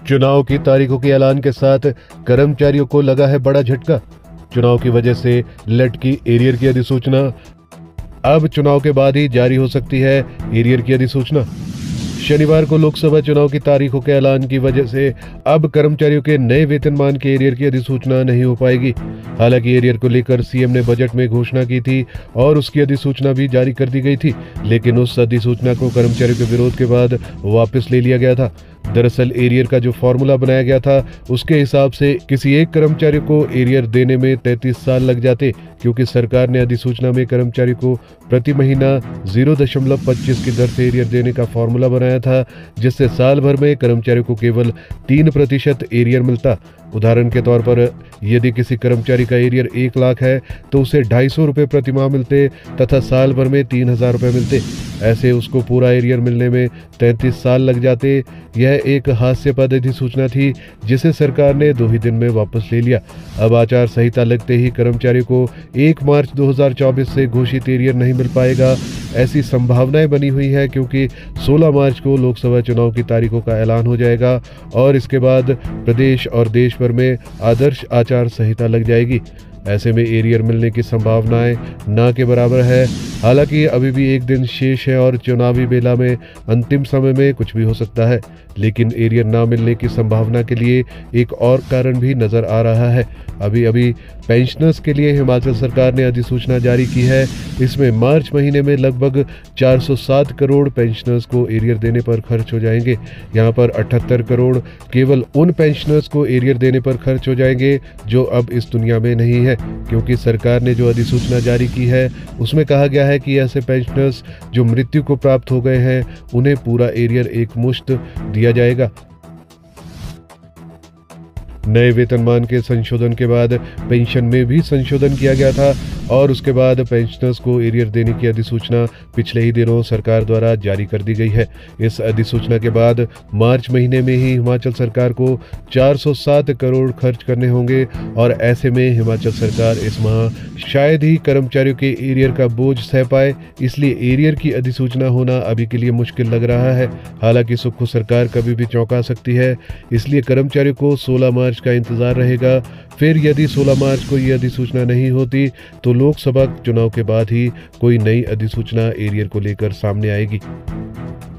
चुनाव की तारीखों के ऐलान के साथ कर्मचारियों को लगा है बड़ा झटका। चुनाव की वजह से लटकी एरियर की अधिसूचना। अब चुनाव के बाद ही जारी हो सकती है एरियर की अधिसूचना। शनिवार को लोकसभा चुनाव की तारीखों के ऐलान की वजह से अब कर्मचारियों के नए वेतनमान के एरियर की अधिसूचना नहीं हो पाएगी। हालांकि एरियर को लेकर सीएम ने बजट में घोषणा की थी और उसकी अधिसूचना भी जारी कर दी गई थी, लेकिन उस अधिसूचना को कर्मचारियों के विरोध के बाद वापस ले लिया गया था। दरअसल एरियर का जो फॉर्मूला बनाया गया था उसके हिसाब से किसी एक कर्मचारी को एरियर देने में 33 साल लग जाते, क्योंकि सरकार ने अधिसूचना में कर्मचारी को प्रति महीना 0.25 की दर से एरियर देने का फॉर्मूला बनाया था, जिससे साल भर में कर्मचारी को केवल 3% एरियर मिलता। उदाहरण के तौर पर यदि किसी कर्मचारी का एरियर 1 लाख है तो उसे 250 रुपये प्रति माह मिलते तथा साल भर में 3000 रुपये मिलते। ऐसे उसको पूरा एरियर मिलने में 33 साल लग जाते। यह एक हास्यास्पद अधिसूचना थी जिसे सरकार ने 2 ही दिन में वापस ले लिया। अब आचार संहिता लगते ही कर्मचारी को 1 मार्च 2024 से घोषित एरियर नहीं मिल पाएगा, ऐसी संभावनाएं बनी हुई है, क्योंकि 16 मार्च को लोकसभा चुनाव की तारीखों का ऐलान हो जाएगा और इसके बाद प्रदेश और देश भर में आदर्श आचार संहिता लग जाएगी। ऐसे में एरियर मिलने की संभावनाएं ना के बराबर है। हालांकि अभी भी एक दिन शेष है और चुनावी बेला में अंतिम समय में कुछ भी हो सकता है, लेकिन एरियर ना मिलने की संभावना के लिए एक और कारण भी नजर आ रहा है। अभी पेंशनर्स के लिए हिमाचल सरकार ने अधिसूचना जारी की है। इसमें मार्च महीने में लगभग 407 करोड़ पेंशनर्स को एरियर देने पर खर्च हो जाएंगे। यहाँ पर 78 करोड़ केवल उन पेंशनर्स को एरियर देने पर खर्च हो जाएंगे जो अब इस दुनिया में नहीं है, क्योंकि सरकार ने जो अधिसूचना जारी की है उसमें कहा गया है कि ऐसे पेंशनर्स जो मृत्यु को प्राप्त हो गए हैं उन्हें पूरा एरियर एकमुश्त दिया जाएगा। नए वेतनमान के संशोधन के बाद पेंशन में भी संशोधन किया गया था और उसके बाद पेंशनर्स को एरियर देने की अधिसूचना पिछले ही दिनों सरकार द्वारा जारी कर दी गई है। इस अधिसूचना के बाद मार्च महीने में ही हिमाचल सरकार को 407 करोड़ खर्च करने होंगे और ऐसे में हिमाचल सरकार इस माह शायद ही कर्मचारियों के एरियर का बोझ सह पाए, इसलिए एरियर की अधिसूचना होना अभी के लिए मुश्किल लग रहा है। हालांकि सुक्खू सरकार कभी भी चौंका सकती है, इसलिए कर्मचारियों को 16 मार्च का इंतजार रहेगा। फिर यदि 16 मार्च को यह अधिसूचना नहीं होती तो लोकसभा चुनाव के बाद ही कोई नई अधिसूचना एरियर को लेकर सामने आएगी।